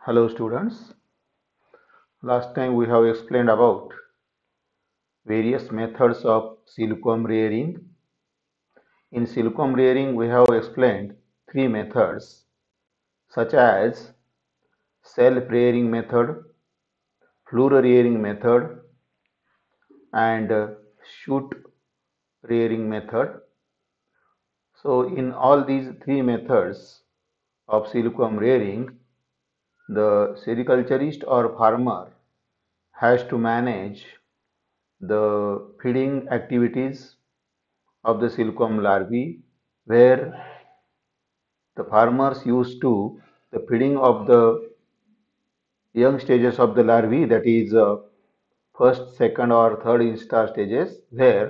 Hello students. Last time we have explained about various methods of silkworm rearing. In silkworm rearing we have explained three methods such as self-rearing method, floor rearing method and shoot rearing method. So in all these three methods of silkworm rearing, the sericulturist or farmer has to manage the feeding activities of the silkworm larvae, where the farmers used to the feeding of the young stages of the larvae, that is first, second or third instar stages, where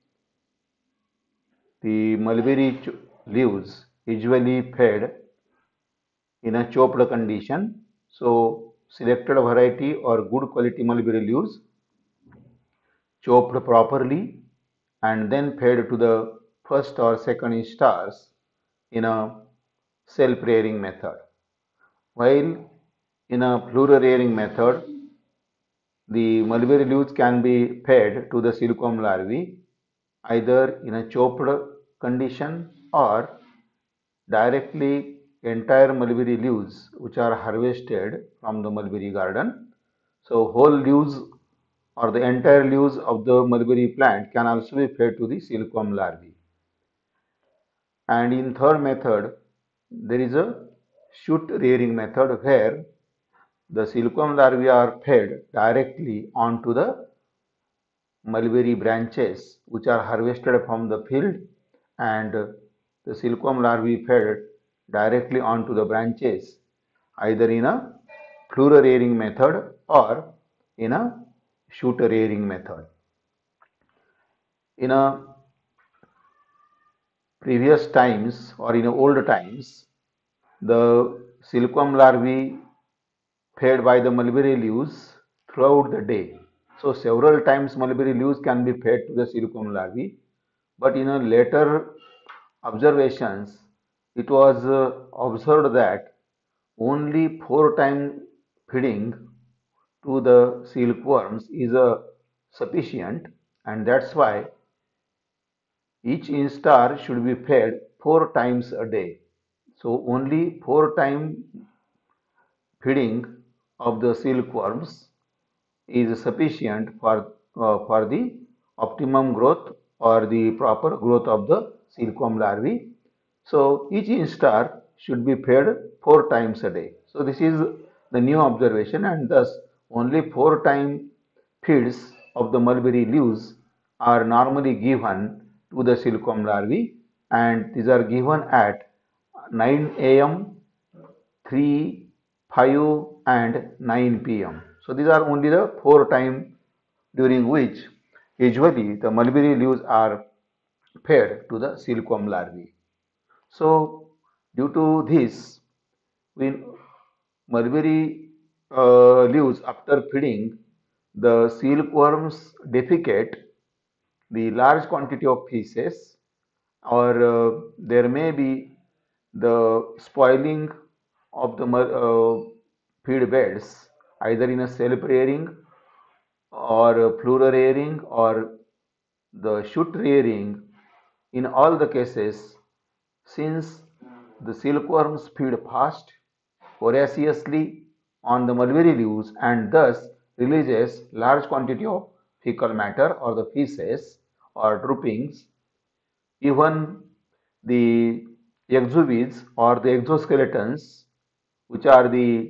the mulberry leaves usually fed in a chopped condition. So selected variety or good quality mulberry leaves chopped properly and then fed to the first or second instars in a self-rearing method. While in a plural rearing method, the mulberry leaves can be fed to the silkworm larvae either in a chopped condition or directly entire mulberry leaves which are harvested from the mulberry garden. So whole leaves or the entire leaves of the mulberry plant can also be fed to the silkworm larvae. And in third method, there is a shoot rearing method where the silkworm larvae are fed directly onto the mulberry branches which are harvested from the field, and the silkworm larvae fed directly onto the branches either in a floor rearing method or in a shoot rearing method. In a previous times or in old times, the silkworm larvae fed by the mulberry leaves throughout the day. So several times mulberry leaves can be fed to the silkworm larvae, but in a later observations, it was observed that only 4 times feeding to the silkworms is sufficient, and that's why each instar should be fed 4 times a day. So only 4 times feeding of the silkworms is sufficient for the optimum growth or the proper growth of the silkworm larvae. So each instar should be fed 4 times a day. So this is the new observation, and thus only 4 times feeds of the mulberry leaves are normally given to the silkworm larvae, and these are given at 9 a.m., 3, 5 and 9 p.m. So these are only the 4 times during which usually the mulberry leaves are fed to the silkworm larvae. So due to this, when mulberry leaves after feeding, the silkworms defecate the large quantity of feces, or there may be the spoiling of the feed beds either in a self rearing or plural rearing or the shoot rearing. In all the cases, since the silkworms feed fast, voraciously on the mulberry leaves and thus releases large quantity of fecal matter or the feces or droppings, even the exuvies or the exoskeletons, which are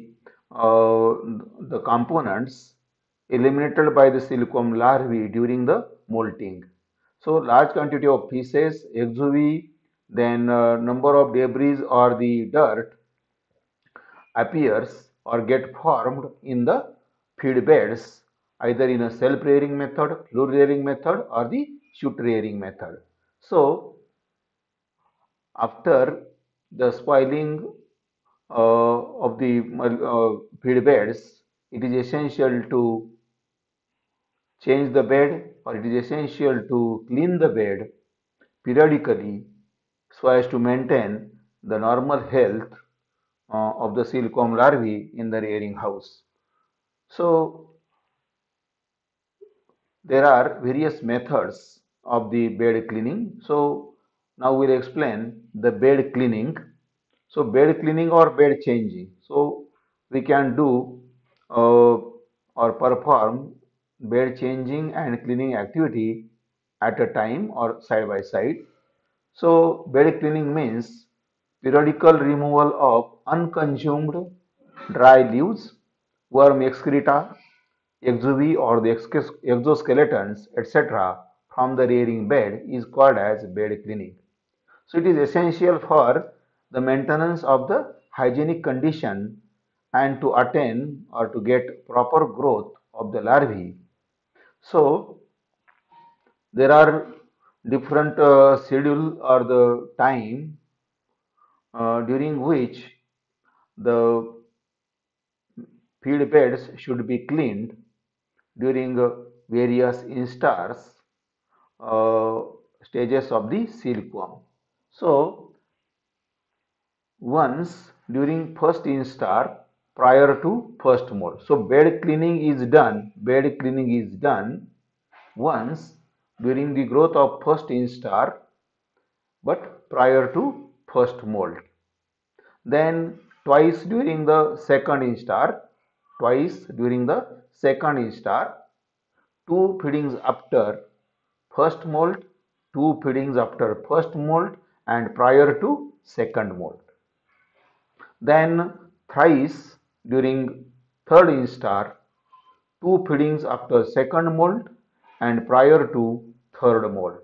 the components eliminated by the silkworm larvae during the molting. So large quantity of feces, exuvi, then number of debris or the dirt appears or get formed in the feed beds either in a self rearing method, floor rearing method or the shoot rearing method. So after the spoiling of the feed beds, it is essential to change the bed, or it is essential to clean the bed periodically so as to maintain the normal health of the silkworm larvae in the rearing house. So there are various methods of the bed cleaning. So now we'll explain the bed cleaning. So bed cleaning or bed changing. So we can do or perform bed changing and cleaning activity at a time or side by side. So bed cleaning means periodical removal of unconsumed dry leaves, worm excreta, exuvi or the exoskeletons, etc. from the rearing bed is called as bed cleaning. So it is essential for the maintenance of the hygienic condition and to attain or to get proper growth of the larvae. So there are different schedule or the time during which the feed beds should be cleaned during various instars uh, stages of the silkworm. So once during first instar prior to first mold. So bed cleaning is done once during the growth of first instar but prior to first mold. Then twice during the second instar, twice during the second instar, two feedings after first mold, two feedings after first mold and prior to second mold. Then thrice during third instar, two feedings after second mold and prior to third mold.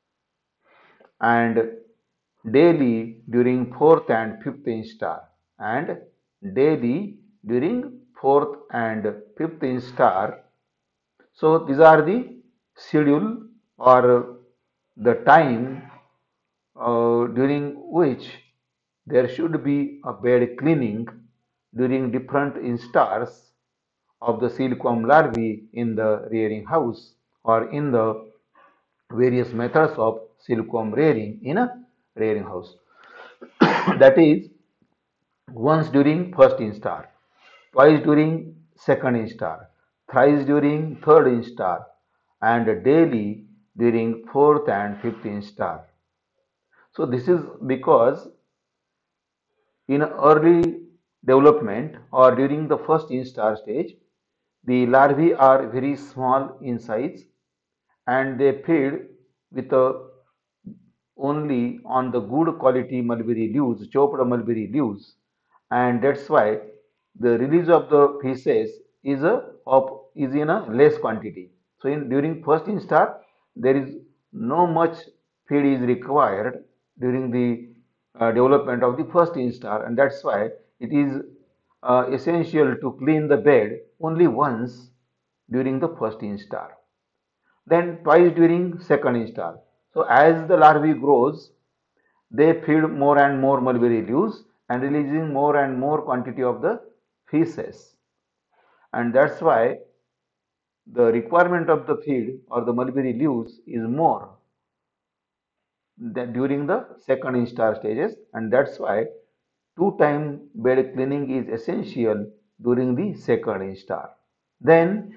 And daily during fourth and fifth instar and daily during fourth and fifth instar. So these are the schedule or the time during which there should be a bed cleaning during different instars of the silkworm larvae in the rearing house or in the various methods of silkworm rearing in a rearing house. That is once during first instar, twice during second instar, thrice during third instar, and daily during fourth and fifth instar. So this is because in early development or during the first instar stage, the larvae are very small in size and they feed with a only on the good quality mulberry leaves, chopped mulberry leaves, and that's why the release of the feces is in a less quantity. So in during first instar, there is no much feed is required during the development of the first instar, and that's why it is essential to clean the bed only once during the first instar, then twice during second instar. So as the larvae grows, they feed more and more mulberry leaves and releasing more and more quantity of the feces. And that's why the requirement of the feed or the mulberry leaves is more than during the second instar stages, and that's why two-time bed cleaning is essential during the second instar. Then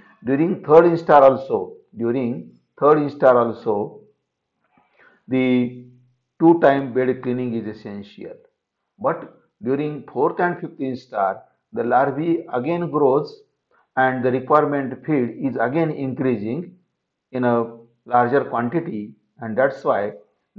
during third instar also, the two-time bed cleaning is essential. But during fourth and fifth instar, the larvae again grows and the requirement feed is again increasing in a larger quantity, and that's why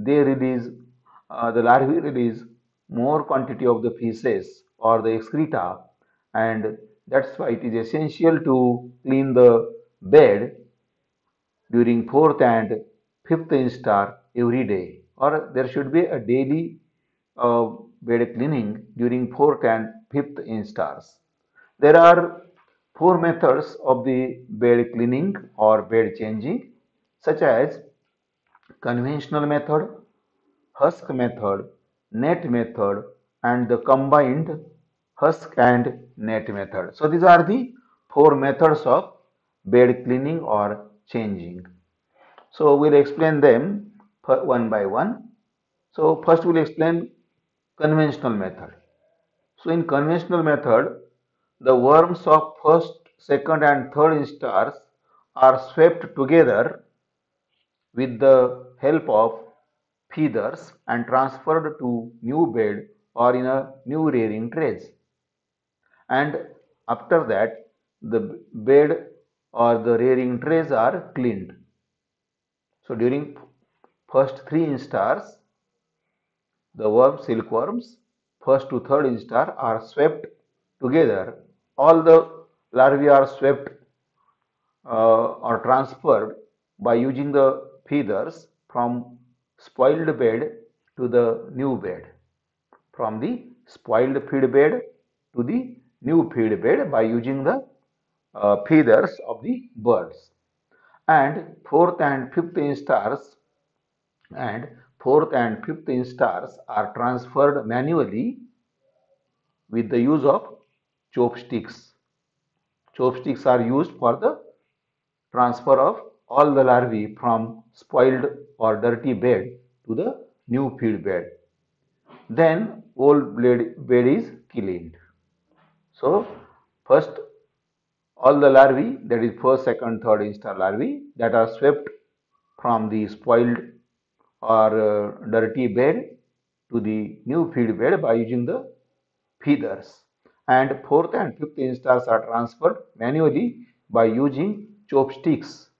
the larvae release more quantity of the feces or the excreta, and that's why it is essential to clean the bed during fourth and fifth instar every day, or there should be a daily uh, bed cleaning during fourth and fifth instars. There are four methods of the bed cleaning or bed changing, such as conventional method, husk method, net method, and the combined husk and net method. So these are the four methods of bed cleaning or changing. So we'll explain them one by one. So first we'll explain conventional method. So in conventional method, the worms of first, second and third instars are swept together with the help of feeders and transferred to new bed or in a new rearing trays. And after that, the bed or the rearing trays are cleaned. So during first three instars, the silkworms, first to third instar are swept together. All the larvae are swept or transferred by using the feeders from spoiled bed to the new bed, from the spoiled feed bed to the new feed bed by using the feeders of the birds. And and fourth and fifth instars are transferred manually with the use of chopsticks. Chopsticks are used for the transfer of all the larvae from spoiled or dirty bed to the new feed bed. Then old bed is cleaned. So first all the larvae, that is first, second, third instar larvae that are swept from the spoiled or dirty bed to the new feed bed by using the feeders. And fourth and fifth instars are transferred manually by using chopsticks.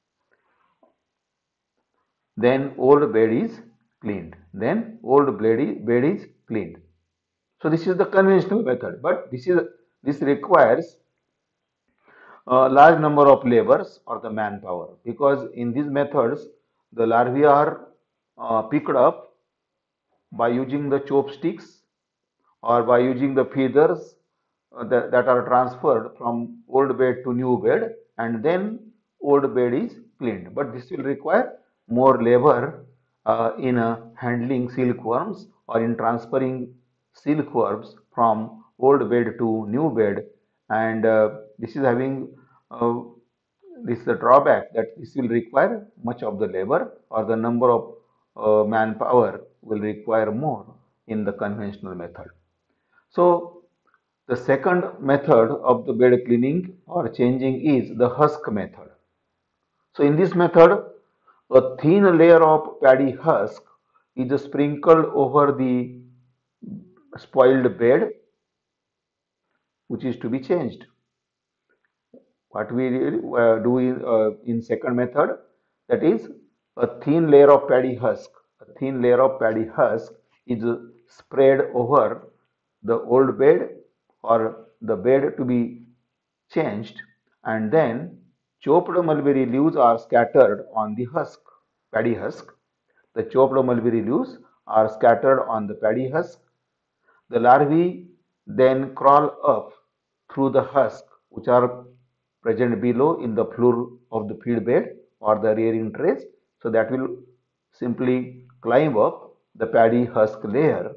Then old bed is cleaned. Then old bed is cleaned. So this is the conventional method, but this requires a large number of labors or the manpower, because in these methods the larvae are picked up by using the chopsticks or by using the feeders that are transferred from old bed to new bed, and then old bed is cleaned. But this will require more labor in handling silkworms or in transferring silkworms from old bed to new bed, and this is having this is the drawback, that this will require much of the labor, or the number of manpower will require more in the conventional method. So the second method of the bed cleaning or changing is the husk method. So in this method, a thin layer of paddy husk is sprinkled over the spoiled bed, which is to be changed. What we do in second method, that is a thin layer of paddy husk. A thin layer of paddy husk is spread over the old bed or the bed to be changed, and then chopped mulberry leaves are scattered on the husk, paddy husk. The chopped mulberry leaves are scattered on the paddy husk. The larvae then crawl up through the husk, which are present below in the floor of the feed bed or the rearing trays. So that will simply climb up the paddy husk layer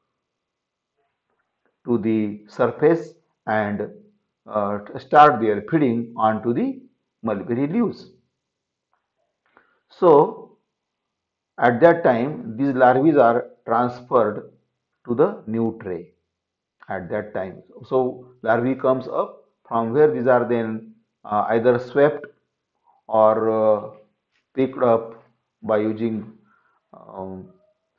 to the surface and start their feeding onto the mulberry leaves. So at that time, these larvae are transferred to the new tray. At that time, so larvae comes up from where these are then either swept or picked up by using um,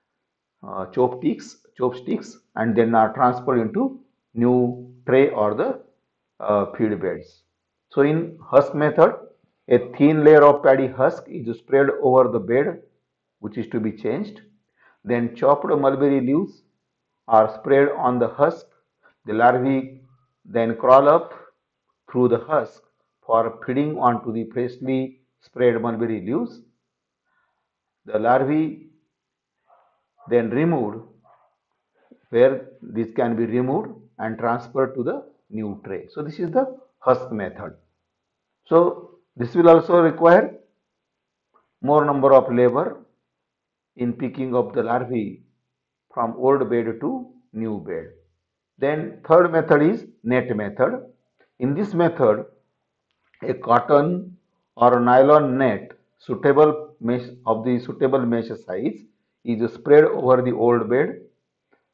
chopsticks, and then are transferred into new tray or the feed beds. So in husk method, a thin layer of paddy husk is spread over the bed, which is to be changed. Then chopped mulberry leaves are spread on the husk. The larvae then crawl up through the husk for feeding onto the freshly spread mulberry leaves. The larvae then removed, where this can be removed and transferred to the new tray. So this is the husk method. So this will also require more number of labor in picking up the larvae from old bed to new bed. Then third method is net method. In this method, a cotton or nylon net suitable mesh of the suitable mesh size is spread over the old bed.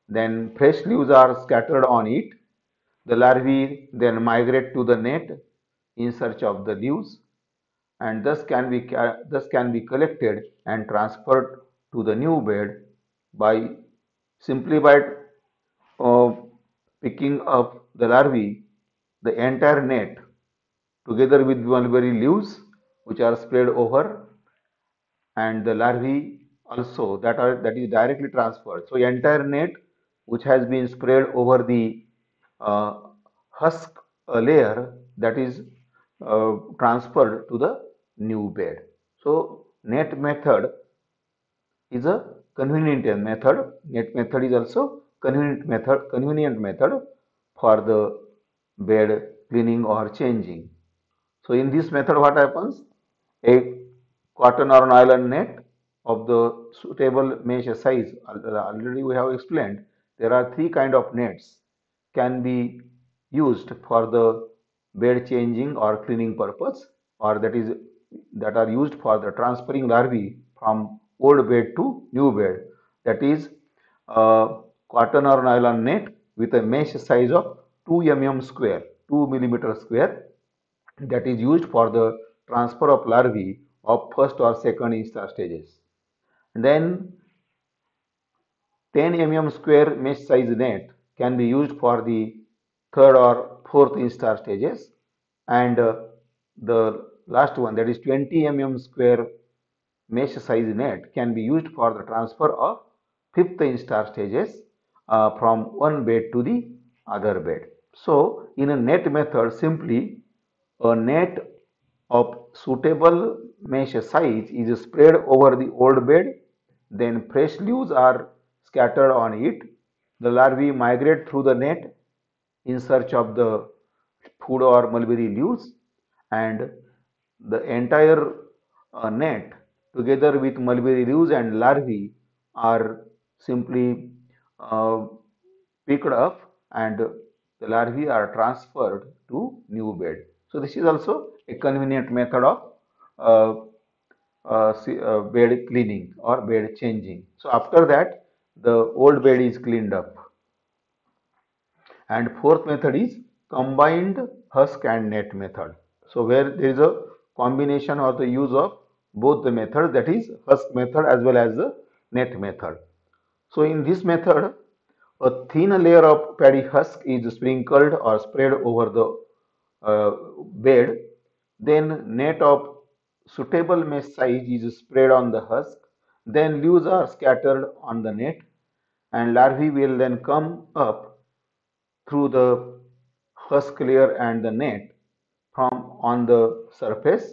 then fresh leaves are scattered on it. The larvae then migrate to the net in search of the leaves and thus can be collected and transferred to the new bed by simply by uh, picking up the larvae, the entire net together with mulberry leaves which are spread over, and the larvae also that is directly transferred. So entire net which has been spread over the uh, husk layer, that is transferred to the new bed. So net method is a convenient method. Net method is also convenient method for the bed cleaning or changing. So in this method, what happens? A cotton or nylon net of the suitable mesh size. Already we have explained there are three kind of nets can be used for the bed changing or cleaning purpose, or that are used for the transferring larvae from old bed to new bed. That is cotton or nylon net with a mesh size of 2 mm square, 2 millimeter square, that is used for the transfer of larvae of first or second instar stages. Then 10 mm square mesh size net can be used for the third or fourth instar stages, and the last one, that is 20 mm square mesh size net, can be used for the transfer of fifth instar stages from one bed to the other bed. So in a net method, simply a net of suitable mesh size is spread over the old bed, then fresh leaves are scattered on it. The larvae migrate through the net in search of the food or mulberry leaves, and the entire net together with mulberry leaves and larvae are simply uh, picked up, and the larvae are transferred to new bed. So this is also a convenient method of uh, bed cleaning or bed changing. So after that, the old bed is cleaned up. And fourth method is combined husk and net method. So where there is a combination or the use of both the methods, that is husk method as well as the net method. So in this method, a thin layer of paddy husk is sprinkled or spread over the bed. Then net of suitable mesh size is spread on the husk. Then leaves are scattered on the net, and larvae will then come up through the husk layer and the net from on the surface,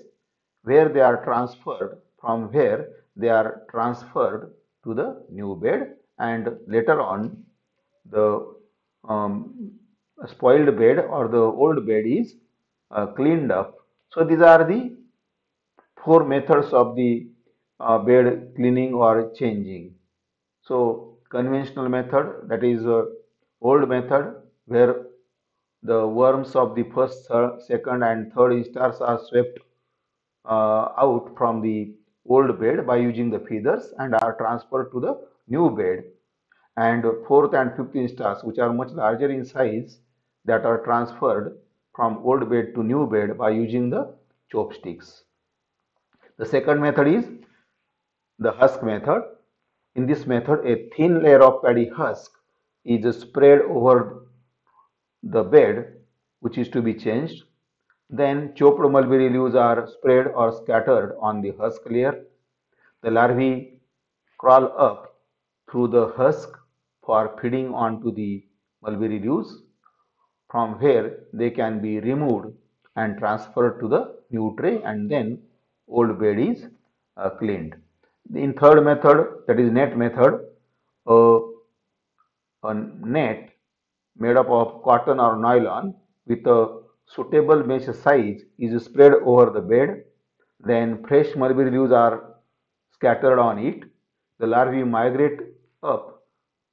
where they are transferred to the new bed, and later on the um, spoiled bed or the old bed is cleaned up. So these are the four methods of the bed cleaning or changing. So conventional method, that is old method, where the worms of the first, second, and third instars are swept out from the old bed by using the feathers and are transferred to the new bed. And fourth and fifth instars, which are much larger in size, that are transferred from old bed to new bed by using the chopsticks. The second method is the husk method. In this method, a thin layer of paddy husk is spread over the bed which is to be changed. Then chopped mulberry leaves are spread or scattered on the husk layer. The larvae crawl up through the husk for feeding onto the mulberry leaves, from where they can be removed and transferred to the new tray, and then old bed is cleaned. In third method, that is net method, uh, a net made up of cotton or nylon with a suitable mesh size is spread over the bed. Then fresh mulberry leaves are scattered on it. The larvae migrate up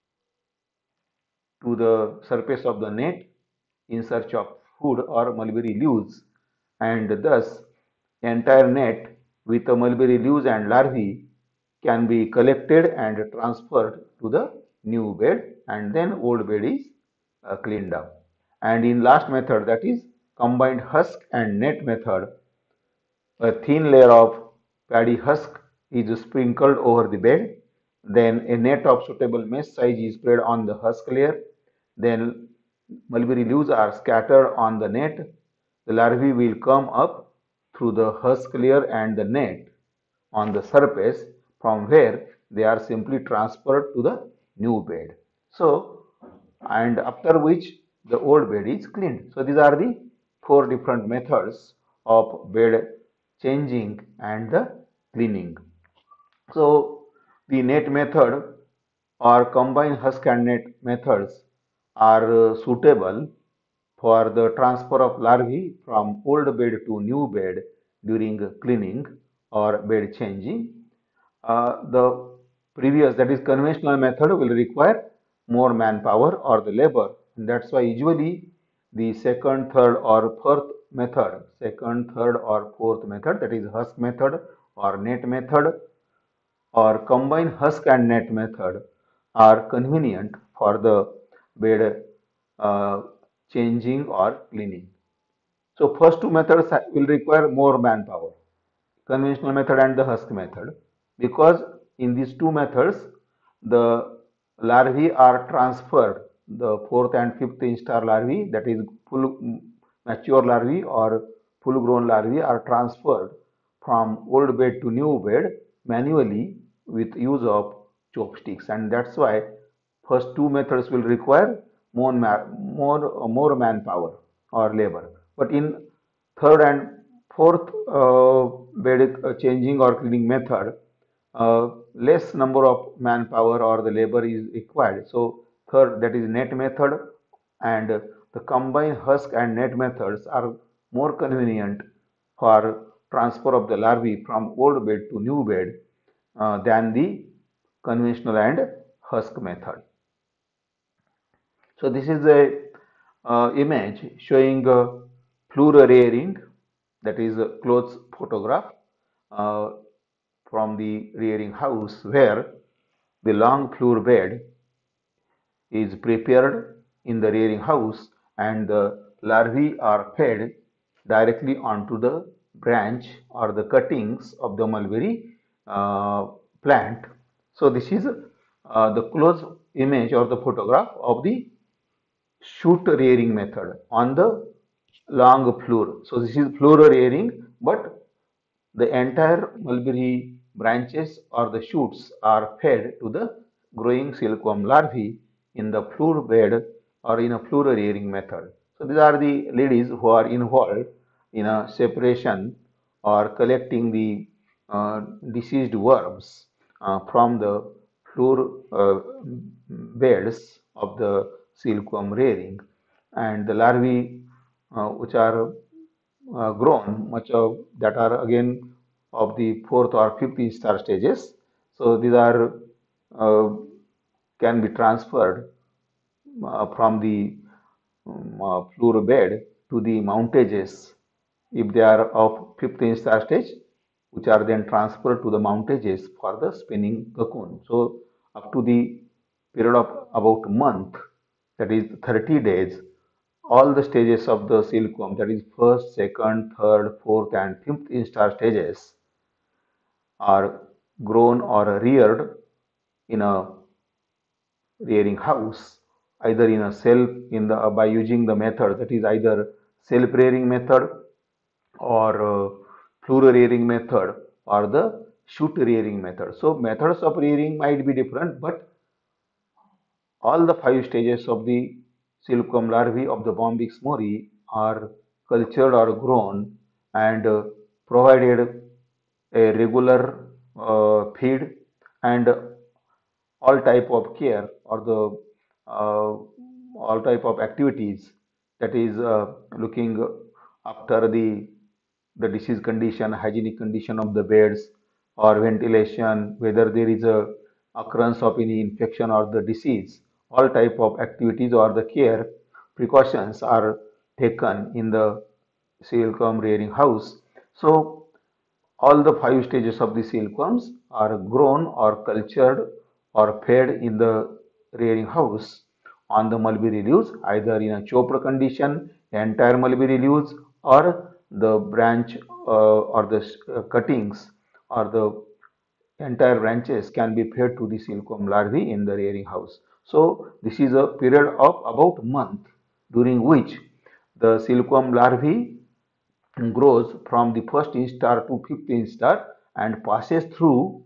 to the surface of the net in search of food or mulberry leaves, and thus entire net with the mulberry leaves and larvae can be collected and transferred to the new bed, and then old bed is cleaned up. And in last method, that is combined husk and net method, a thin layer of paddy husk is sprinkled over the bed. Then a net of suitable mesh size is spread on the husk layer. Then mulberry leaves are scattered on the net. The larvae will come up through the husk layer and the net on the surface, from where they are simply transferred to the new bed. So, and after which the old bed is cleaned. So these are the four different methods of bed changing and the cleaning. So the net method or combined husk and net methods are suitable for the transfer of larvae from old bed to new bed during cleaning or bed changing. The previous, that is conventional method, will require more manpower or the labor. And that's why usually the second, third or fourth method, that is husk method or net method or combined husk and net method, are convenient for the bed changing or cleaning. So first two methods will require more manpower, conventional method and the husk method, because in these two methods the larvae are transferred, the fourth and fifth instar larvae, that is full mature larvae or full grown larvae, are transferred from old bed to new bed manually with use of chopsticks, and that's why first two methods will require more manpower or labor. But in third and fourth bed changing or cleaning method, less number of manpower or the labor is required. So third, that is net method, and the combined husk and net methods are more convenient for transfer of the larvae from old bed to new bed than the conventional and husk method. So this is a image showing floor rearing, that is a close photograph uh, from the rearing house, where the long floor bed is prepared in the rearing house and the larvae are fed directly onto the branch or the cuttings of the mulberry plant. So this is the close image or the photograph of the shoot rearing method on the long floor. So this is floor rearing, but the entire mulberry branches or the shoots are fed to the growing silkworm larvae in the floor bed or in a floor rearing method. So these are the ladies who are involved in a separation or collecting the diseased worms from the floor beds of the silkworm rearing, and the larvae which are grown, much of that are again of the fourth or fifth instar stages. So these are uh, can be transferred from the floor bed to the mountages if they are of fifth instar stage, which are then transferred to the mountages for the spinning cocoon. So up to the period of about a month, that is 30 days, all the stages of the silkworm, that is first, second, third, fourth, and fifth instar stages, are grown or reared in a rearing house, either in a self in the by using the method, that is either self rearing method or floor rearing method or the shoot rearing method. So methods of rearing might be different, but all the five stages of the silkworm larvae of the Bombyx mori are cultured or grown and provided a regular feed and all type of care or the all type of activities, that is looking after the disease condition, hygienic condition of the beds or ventilation, whether there is a occurrence of any infection or the disease, all type of activities or the care precautions are taken in the silkworm rearing house. So all the five stages of the silkworms are grown or cultured or fed in the rearing house on the mulberry leaves, either in a chopped condition, entire mulberry leaves, or the branch or the cuttings or the entire branches can be fed to the silkworm larvae in the rearing house. So this is a period of about a month during which the silkworm larvae grows from the first instar to fifth instar and passes through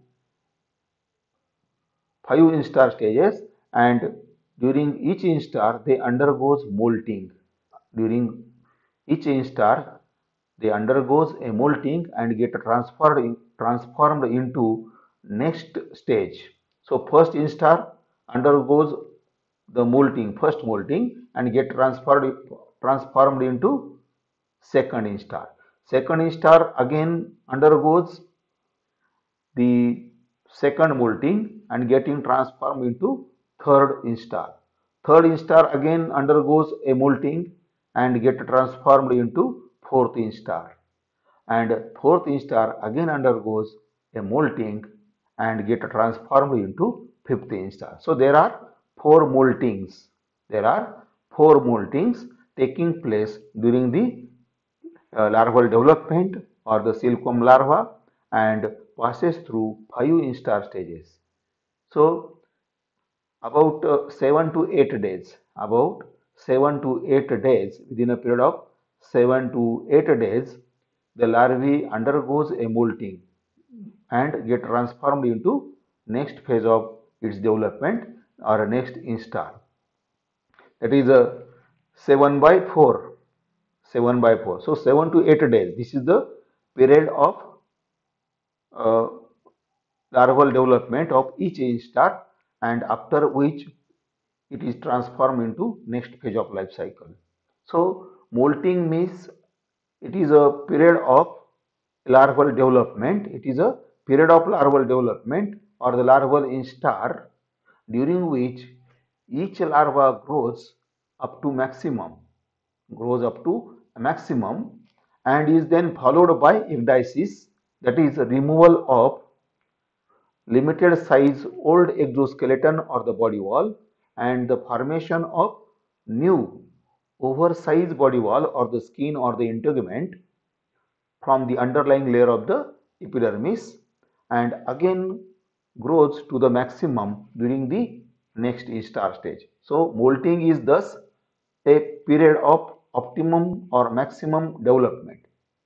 5 instar stages, and during each instar they undergoes molting. During each instar they undergoes a molting and get transformed into next stage. So first instar undergoes the molting, first molting, and get transformed into second instar. Second instar again undergoes the second molting and getting transformed into third instar. Third instar again undergoes a molting and get transformed into fourth instar. And fourth instar again undergoes a molting and get transformed into fifth instar. So there are four moltings. There are four moltings taking place during the larval development or the silkworm larva and passes through 5 instar stages. So about 7 to 8 days, within a period of 7 to 8 days, the larvae undergoes a molting and get transformed into next phase of its development or next instar. That is a 7 by 4. 7 by 4. So 7 to 8 days. This is the period of uh, larval development of each instar, and after which it is transformed into next phase of life cycle. So molting means it is a period of larval development. It is a period of larval development or the larval instar during which each larva up to maximum grows up to a maximum and is then followed by ecdysis, that is removal of limited size old exoskeleton or the body wall and the formation of new oversized body wall or the skin or the integument from the underlying layer of the epidermis, and again grows to the maximum during the next instar stage. So molting is thus a period of optimum or maximum development.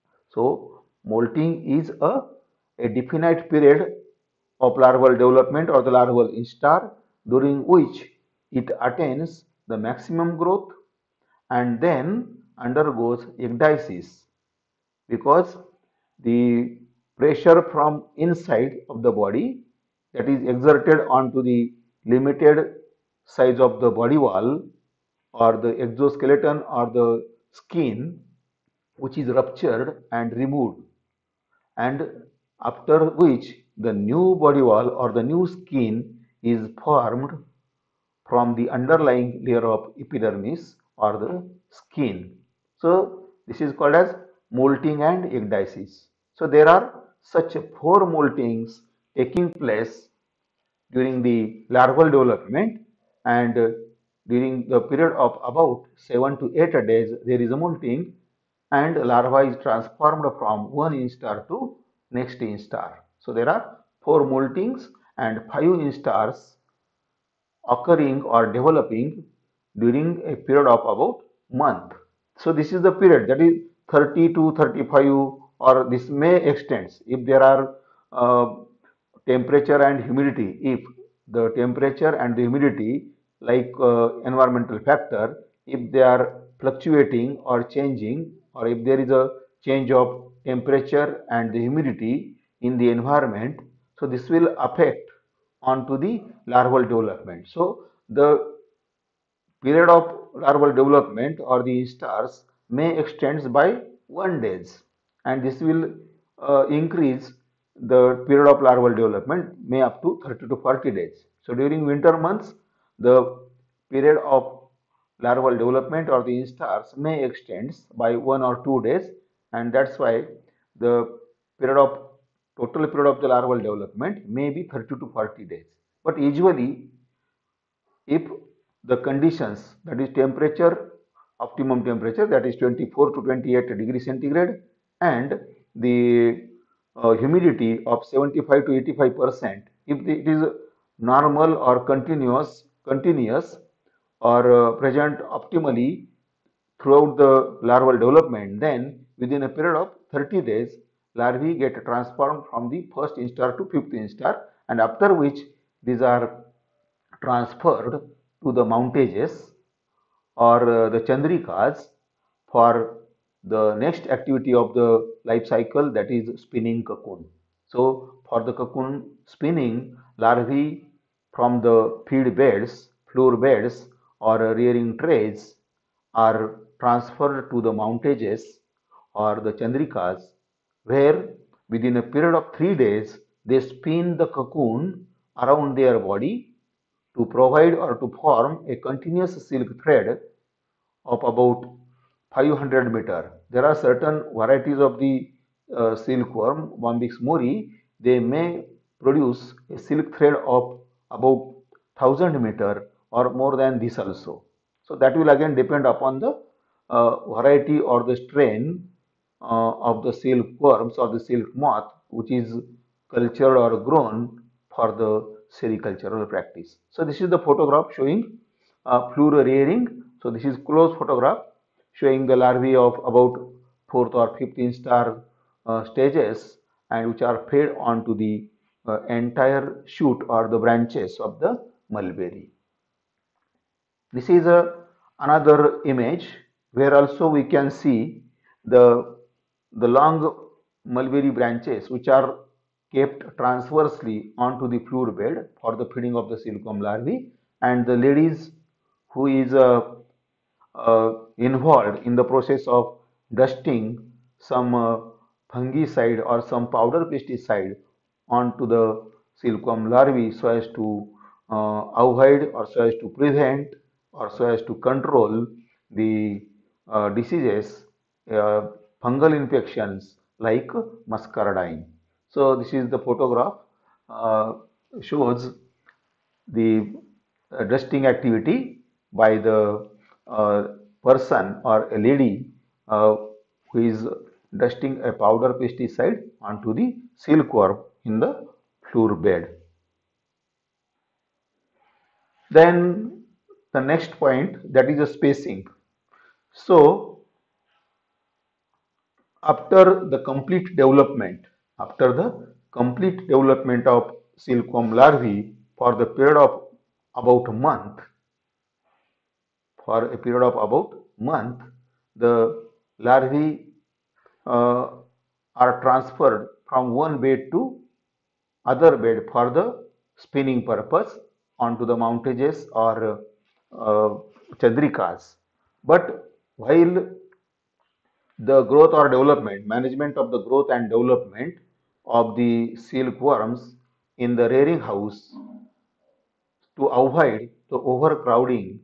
So molting is a definite period of larval development or the larval instar during which it attains the maximum growth and then undergoes ecdysis, because the pressure from inside of the body that is exerted onto the limited size of the body wall or the exoskeleton or the skin, which is ruptured and removed, and after which the new body wall or the new skin is formed from the underlying layer of epidermis or the skin. So this is called as molting and ecdysis. So there are such four moltings taking place during the larval development, and during the period of about 7 to 8 days there is a molting and larva is transformed from one instar to next instar. So there are four moltings and 5 instars occurring or developing during a period of about month. So this is the period, that is 30 to 35, or this may extend if there are temperature and humidity. If the temperature and the humidity, like environmental factor, if they are fluctuating or changing, or if there is a change of temperature and the humidity in the environment, so this will affect onto the larval development. So the period of larval development or the instars may extend by 1 days, and this will increase the period of larval development may up to 30 to 40 days. So during winter months the period of larval development or the instars may extend by 1 or 2 days, and that's why the period of total period of the larval development may be 30 to 40 days. But usually if the conditions, that is temperature, optimum temperature, that is 24 to 28 degrees centigrade, and the humidity of 75 to 85%, if it is normal or continuous or present optimally throughout the larval development, then within a period of 30 days, larvae get transformed from the first instar to fifth instar, and after which these are transferred to the mountages or the chandrikas for the next activity of the life cycle, that is spinning cocoon. So for the cocoon spinning, larvae from the feed beds, floor beds or rearing trays are transferred to the mountages or the chandrikas, where within a period of 3 days they spin the cocoon around their body to provide or to form a continuous silk thread of about 500 meter. There are certain varieties of the silkworm, Bombyx mori, they may produce a silk thread of about 1000 meter or more than this also. So that will again depend upon the variety or the strain of the silkworms or the silk moth, which is cultured or grown for the sericultural practice. So this is the photograph showing floor rearing. So this is close photograph showing the larvae of about fourth or fifth instar stages, and which are fed onto the entire shoot or the branches of the mulberry. This is another image where also we can see the long mulberry branches which are kept transversely onto the floor bed for the feeding of the silkworm larvae, and the ladies who is involved in the process of dusting some fungicide or some powder pesticide onto the silkworm larvae so as to avoid or so as to prevent or so as to control the diseases, fungal infections like muscardine. So this is the photograph uh, shows the dusting activity by the uh, person or a lady who is dusting a powder pesticide onto the silkworm in the floor bed. Then the next point, that is the spacing. So after the complete development, after the complete development of silkworm larvae for the period of about a month, for a period of about month, the larvae uh, are transferred from one bed to other bed for the spinning purpose onto the mountages or chandrikas. But while the growth or development, management of the growth and development of the silkworms in the rearing house to avoid the overcrowding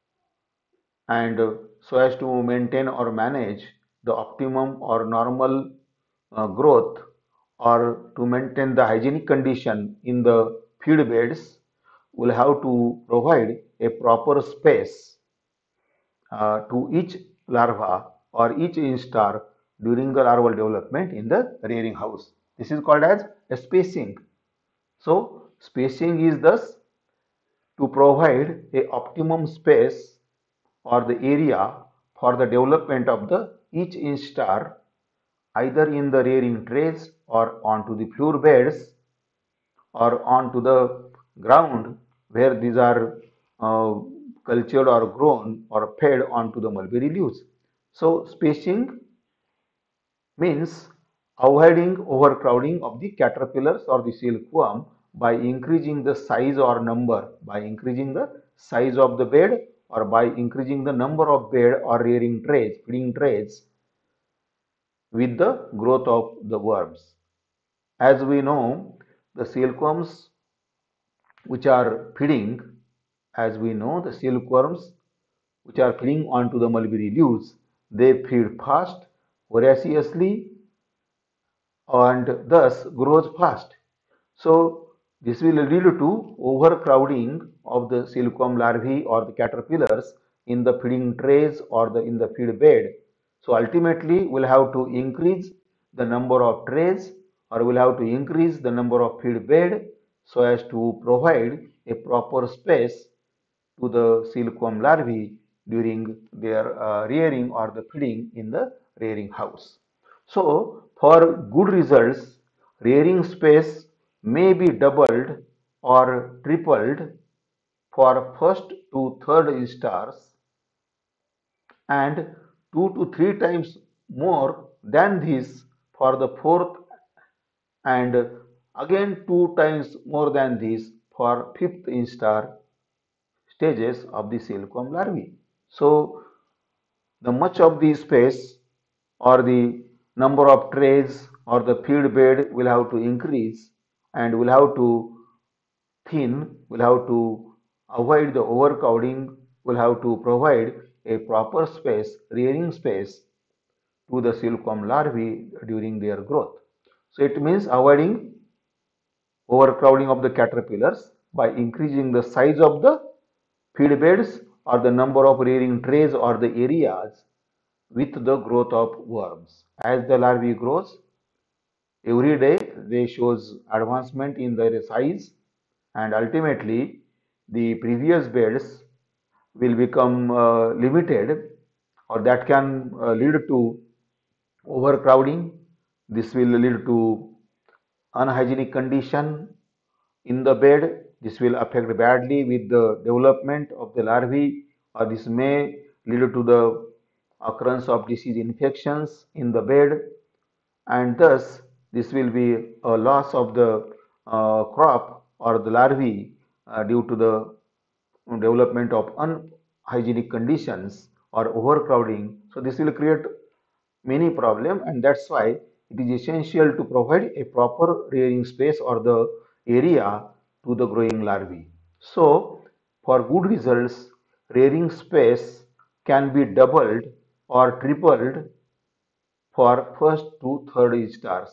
and so as to maintain or manage the optimum or normal growth or to maintain the hygienic condition in the feed beds, will have to provide a proper space to each larva or each instar during the larval development in the rearing house. This is called as a spacing. So spacing is thus to provide a optimum space or the area for the development of the each instar either in the rearing trays or onto the floor beds or onto the ground where these are uh, cultured or grown or fed onto the mulberry leaves. So spacing means avoiding overcrowding of the caterpillars or the silkworm by increasing the size or number, by increasing the size of the bed or by increasing the number of bed or rearing trays, feeding trays with the growth of the worms. As we know, the silkworms which are feeding, as we know, the silkworms which are feeding onto the mulberry leaves, they feed fast, voraciously, and thus grows fast. So This will lead to overcrowding of the silkworm larvae or the caterpillars in the feeding trays or in the feed bed. So ultimately we'll have to increase the number of trays, or we'll have to increase the number of feed bed so as to provide a proper space to the silkworm larvae during their rearing or the feeding in the rearing house. So, for good results, rearing space may be doubled or tripled for first to third instars, and 2 to 3 times more than this for the fourth, and again 2 times more than this for fifth instar stages of the silkworm larvae. So, the much of the space or the number of trays or the feed bed will have to increase, and will have to thin, will have to avoid the overcrowding, will have to provide a proper space, rearing space to the silkworm larvae during their growth. So it means avoiding overcrowding of the caterpillars by increasing the size of the feed beds or the number of rearing trays or the areas with the growth of worms. As the larvae grows, every day they shows advancement in their size, and ultimately the previous beds will become limited, or that can lead to overcrowding. This will lead to unhygienic condition in the bed. This will affect badly with the development of the larvae, or this may lead to the occurrence of disease infections in the bed, and thus this will be a loss of the crop or the larvae due to the development of unhygienic conditions or overcrowding. So this will create many problems, and that's why it is essential to provide a proper rearing space or the area to the growing larvae. So for good results, rearing space can be doubled or tripled for first to third instars.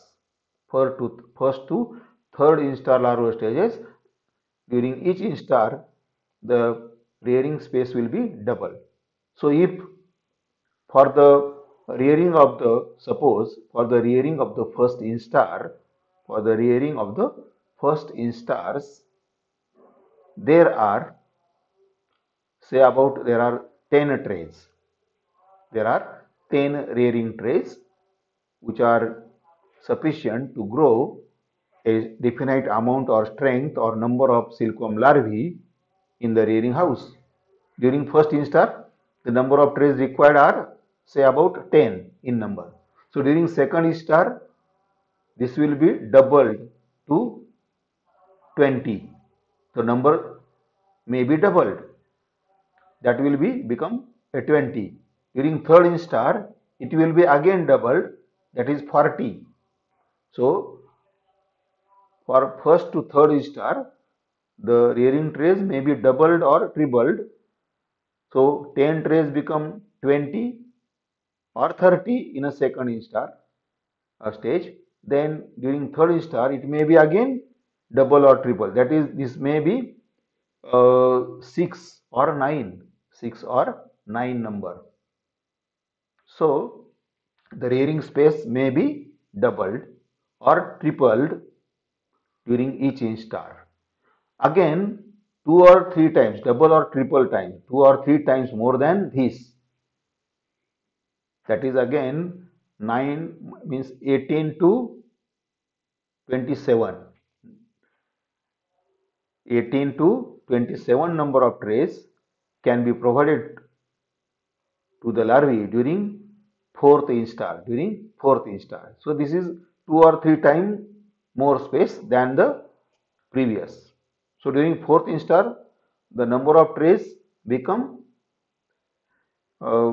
First to third instar larval stages, during each instar, the rearing space will be double. So if for the rearing of the, suppose for the rearing of the first instar, for the rearing of the first instars, there are, say about, there are 10 trays. There are 10 rearing trays which are sufficient to grow a definite amount or strength or number of silkworm larvae in the rearing house. During first instar, the number of trays required are, say, about 10 in number. So during second instar, this will be doubled to 20. The number may be doubled. That will be become a 20. During third instar, it will be again doubled, that is 40. So for first to third instar, the rearing trays may be doubled or tripled. So 10 trays become 20 or 30 in a second instar stage. Then during third instar, it may be again double or triple. That is, this may be 6 or 9, 6 or 9 number. So the rearing space may be doubled or tripled during each instar. Again, 2 or 3 times, double or triple times, 2 or 3 times more than this. That is again 9 means 18 to 27. 18 to 27 number of trays can be provided to the larvae during fourth instar. So this is 2 or 3 times more space than the previous. So during fourth instar, the number of trays become uh,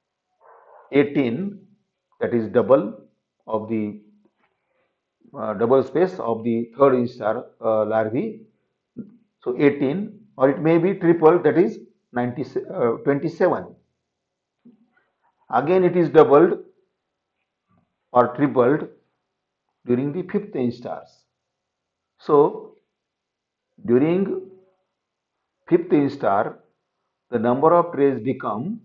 18, that is double of the double space of the third instar larvae. So 18, or it may be triple, that is 27. Again it is doubled or tripled during the fifth instars. So During fifth instar, the number of trays become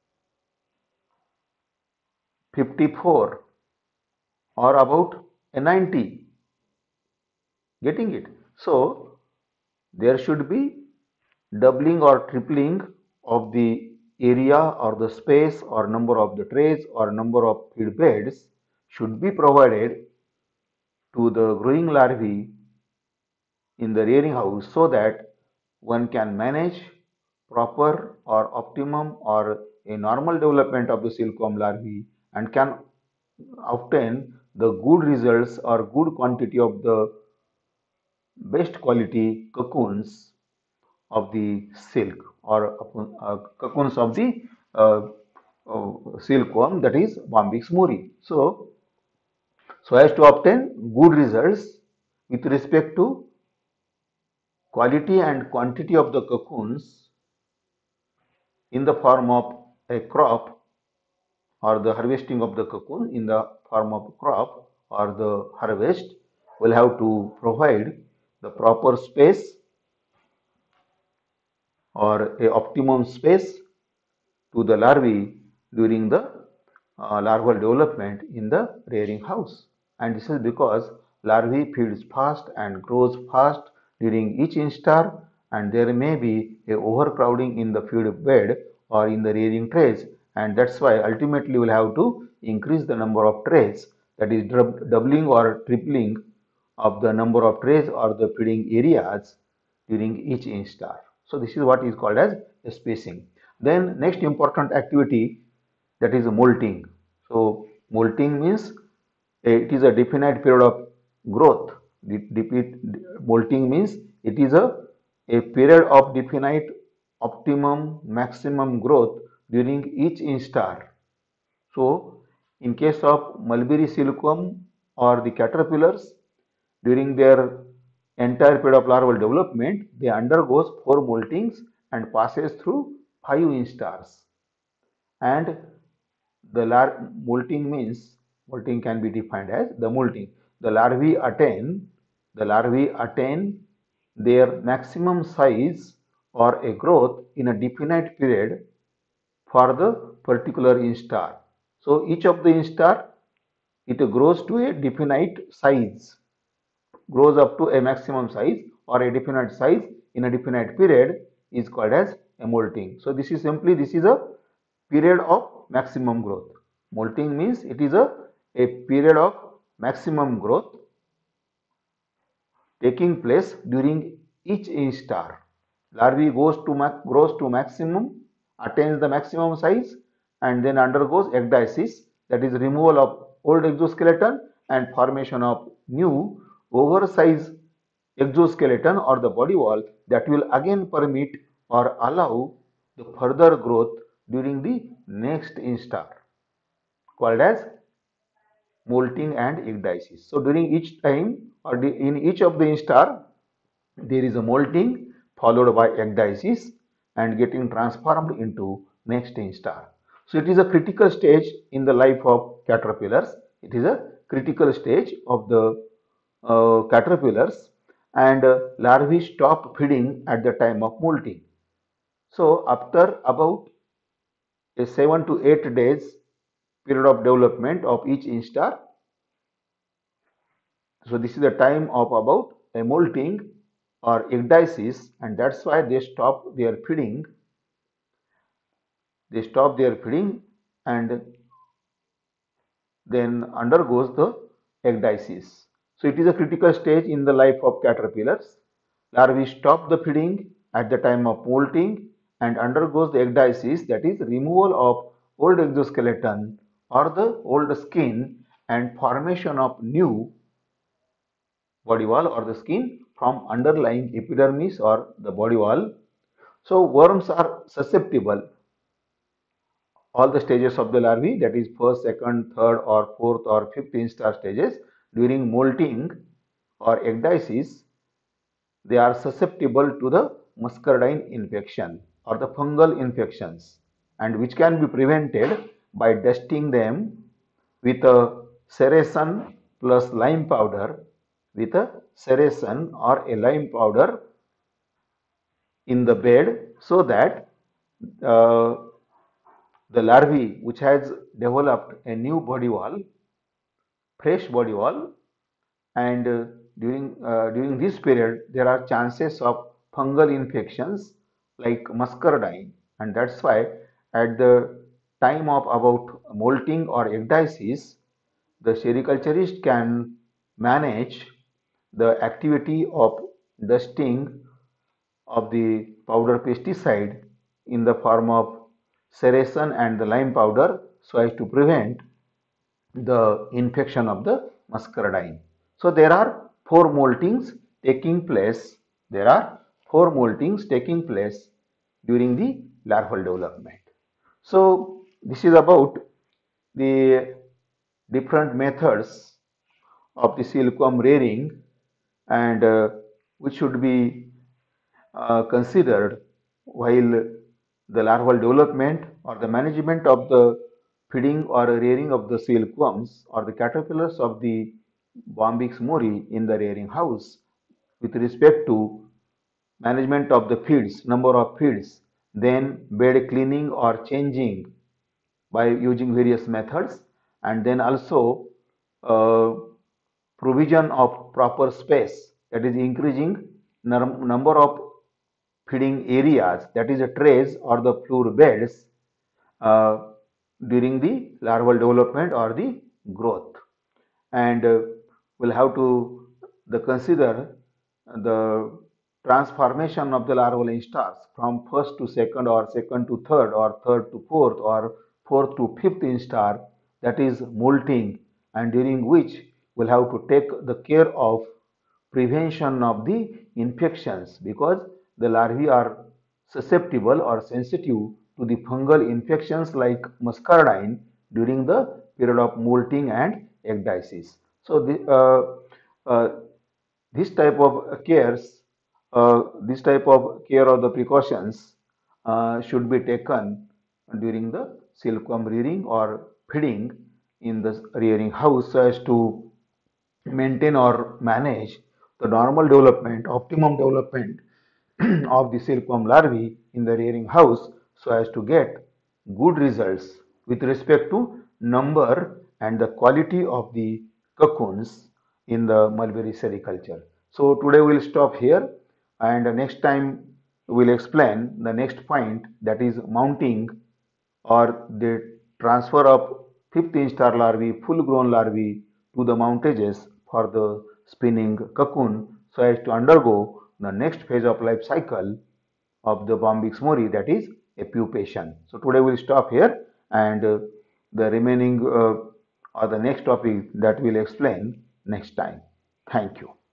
54 or about 90. Getting it? So there should be doubling or tripling of the area or the space or number of the trays or number of feed beds should be provided to the growing larvae in the rearing house so that one can manage proper or optimum or a normal development of the silkworm larvae and can obtain the good results or good quantity of the best quality cocoons of the silk or cocoons of the uh, silkworm, that is Bombyx mori. So as to obtain good results with respect to quality and quantity of the cocoons in the form of a crop or the harvesting of the cocoon in the form of crop or the harvest, will have to provide the proper space or a optimum space to the larvae during the larval development in the rearing house. And this is because larvae feeds fast and grows fast during each instar, and there may be a overcrowding in the feed bed or in the rearing trays, and that's why ultimately we'll have to increase the number of trays, that is doubling or tripling of the number of trays or the feeding areas during each instar. So this is what is called as spacing. Then next important activity, that is molting. So molting means it is a definite period of growth. Molting means it is a period of definite optimum maximum growth during each instar. So in case of mulberry silkworm or the caterpillars, during their entire period of larval development, they undergoes 4 moltings and passes through 5 instars. And the molting means, molting can be defined as the molting. The larvae attain their maximum size or a growth in a definite period for the particular instar. So each of the instar, it grows to a definite size, grows up to a maximum size or a definite size in a definite period is called as a molting. So this is a period of maximum growth. Molting means it is a period of maximum growth taking place during each instar. Larvae grows to maximum, attains the maximum size, and then undergoes ecdysis, that is removal of old exoskeleton and formation of new oversized exoskeleton or the body wall that will again permit or allow the further growth during the next instar, called as molting and ecdysis. So during each time or in each of the instar, there is a molting followed by ecdysis and getting transformed into next instar. So it is a critical stage in the life of caterpillars. It is a critical stage of the caterpillars, and larvae stop feeding at the time of molting. So after about a 7 to 8 days period of development of each instar, so this is the time of about a molting or ecdysis, and that's why they stop their feeding. They stop their feeding and then undergoes the ecdysis. So it is a critical stage in the life of caterpillars. Larvae stop the feeding at the time of molting and undergoes the ecdysis, that is removal of old exoskeleton or the old skin and formation of new body wall or the skin from underlying epidermis or the body wall. So worms are susceptible all the stages of the larvae, that is first, second, third or fourth or fifth instar stages. During molting or ecdysis, they are susceptible to the muscardine infection or the fungal infections, and which can be prevented by dusting them with a serration plus lime powder, with a serration or a lime powder in the bed so that uh, the larvae which has developed a new body wall, fresh body wall, and during this period there are chances of fungal infections like muscardine, and that's why at the time of about molting or ecdysis the sericulturist can manage the activity of dusting of the powder pesticide in the form of serration and the lime powder so as to prevent the infection of the muscardine. So there are four moltings taking place. There are four moltings taking place during the larval development. So this is about the different methods of the silkworm rearing, and which should be considered while the larval development or the management of the feeding or rearing of the silkworms or the caterpillars of the Bombyx mori in the rearing house with respect to management of the feeds, number of feeds, then bed cleaning or changing by using various methods, and then also uh, provision of proper space, that is increasing number of feeding areas, that is the trays or the floor beds uh, during the larval development or the growth. And we'll have to consider the transformation of the larval instars from first to second or second to third or third to fourth or fourth to fifth instar, that is molting, and during which we'll have to take the care of prevention of the infections because the larvae are susceptible or sensitive to the fungal infections like muscardine during the period of molting and ecdysis. So uh, this type of cares, this type of care or the precautions should be taken during the silkworm rearing or feeding in the rearing house so as to maintain or manage the normal development, optimum development of the silkworm larvae in the rearing house so as to get good results with respect to number and the quality of the cocoons in the mulberry sericulture. So today we'll stop here, and next time we'll explain the next point, that is mounting or the transfer of fifth instar larvae, full grown larvae to the mountages for the spinning cocoon so as to undergo the next phase of life cycle of the Bombyx mori, that is appupation. So today we'll stop here, and the remaining or the next topic that we'll explain next time. Thank you.